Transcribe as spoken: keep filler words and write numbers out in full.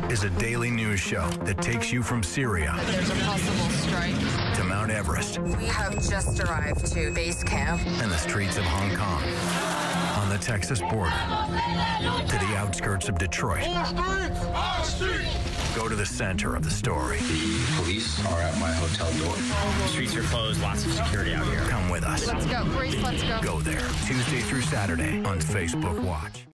is a daily news show that takes you from Syria There's a possible strike to Mount Everest. We have just arrived to base camp. And the streets of Hong Kong. On the Texas border. To the outskirts of Detroit. Go to the center of the story. The police are at my hotel door. The streets are closed, lots of security out here. Come with us. Let's go. Grace, let's go. Go there. Tuesday through Saturday on Facebook Watch.